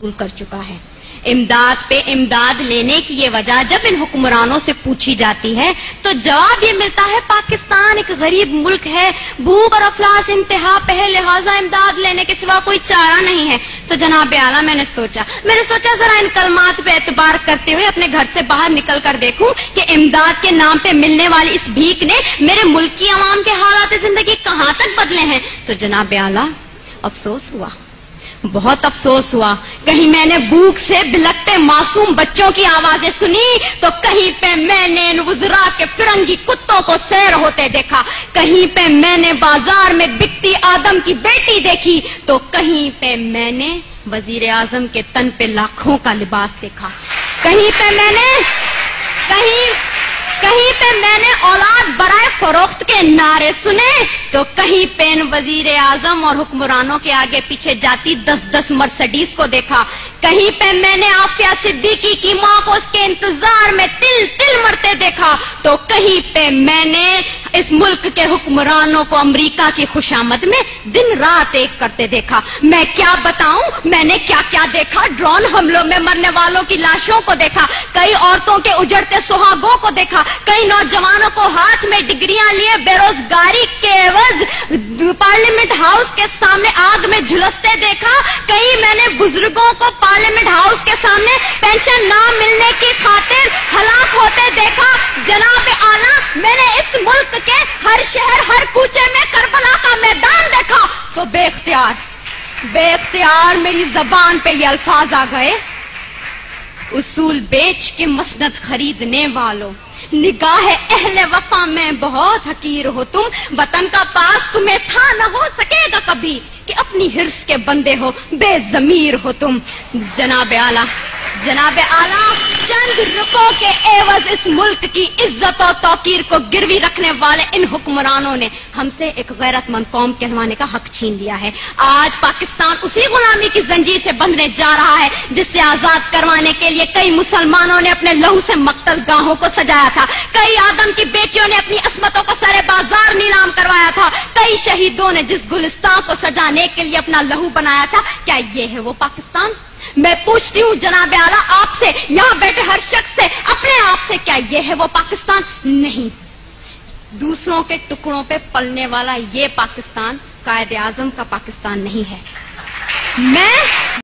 कर चुका है। इमदाद पे इमदाद लेने की ये वजह जब इन हुक्मरानों से पूछी जाती है तो जवाब ये मिलता है पाकिस्तान एक गरीब मुल्क है, भूख और अफलास इंतहा पे है, लिहाजा इमदाद लेने के सिवा कोई चारा नहीं है। तो जनाब आला मैंने सोचा जरा इन कलमात पे एतबार करते हुए अपने घर से बाहर निकल कर देखूं कि इमदाद के नाम पे मिलने वाली इस भीख ने मेरे मुल्क की आवाम के हालात जिंदगी कहाँ तक बदले हैं। तो जनाब आला अफसोस हुआ, बहुत अफसोस हुआ। कहीं मैंने भूख से बिलखते मासूम बच्चों की आवाजें सुनी तो कहीं पे मैंने इन वुज़रा के फिरंगी कुत्तों को सैर होते देखा, कहीं पे मैंने बाजार में बिकती आदम की बेटी देखी तो कहीं पे मैंने वजीर आजम के तन पे लाखों का लिबास देखा, कहीं पे मैंने औलाद बराए फरोख्त के नारे सुने तो कहीं पे इन वजीर आजम और हुक्मरानों के आगे पीछे जाती 10-10 मर्सिडीज को देखा, कहीं पे मैंने आफिया सिद्दीकी की माँ को उसके इंतजार में तिल तिल मरते देखा तो कहीं पे मैंने इस मुल्क के हुक्मरानों को अमेरिका की खुशामद में दिन रात एक करते देखा। मैं क्या बताऊं मैंने क्या क्या देखा। ड्रोन हमलों में मरने वालों की लाशों को देखा, कई औरतों के उजड़ते सुहागों को देखा, कई नौजवानों को हाथ में डिग्रियां लिए बेरोजगारी के एवज पार्लियामेंट हाउस के सामने आग में झुलसते देखा, कई मैंने बुजुर्गों को पार्लियामेंट हाउस के सामने पेंशन ना मिलने की खातिर हलाक होते देखा। जनाब आला मैंने इस मुल्क के हर शहर हर कूचे में करबला का मैदान देखा तो बेख्तियार मेरी जबान पे ये अल्फाज आ गए, उसूल बेच के मसनद खरीदने वालों, निगाह अहले वफा में बहुत हकीर हो तुम, वतन का पास तुम्हें था न हो सकेगा कभी कि अपनी हिर्स के बंदे हो, बेजमीर हो तुम। जनाब आला चंद रुपयों के एवज इस मुल्क की इज्जत और तौकीर को गिरवी रखने वाले इन हुक्मरानों ने हमसे एक गैरतमंद कौम कहलवाने का हक छीन लिया है। आज पाकिस्तान उसी गुलामी की जंजीर से बंधने जा रहा है जिससे आजाद करवाने के लिए कई मुसलमानों ने अपने लहू से मक्तल गाहों को सजाया था, कई आदम की बेटियों ने अपनी अस्मतों को सरे बाजार नीलाम करवाया था, कई शहीदों ने जिस गुलिस्तान को सजाने के लिए अपना लहू बनाया था। क्या ये है वो पाकिस्तान? मैं पूछती हूँ जनाब आला आपसे, यहाँ बैठे हर शख्स से, अपने आप से, क्या ये है वो पाकिस्तान? नहीं, दूसरों के टुकड़ों पे पलने वाला ये पाकिस्तान कायदे आजम का पाकिस्तान नहीं है। मैं